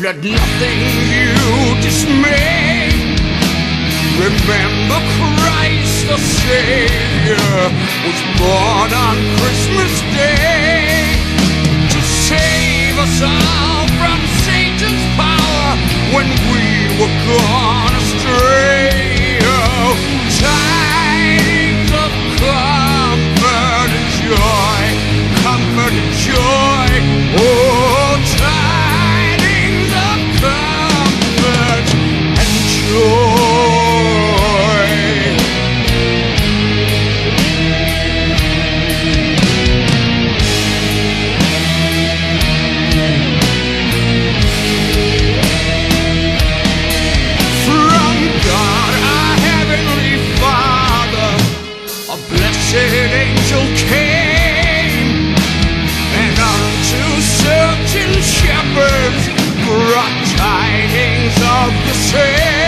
let nothing you dismay. Remember Christ the Savior was born on Christmas Day to save us all from Satan's power when we were gone astray. Oh, tidings of comfort and joy, comfort and joy. Oh, tidings of comfort and joy. Angel came, and unto certain shepherds brought tidings of the same.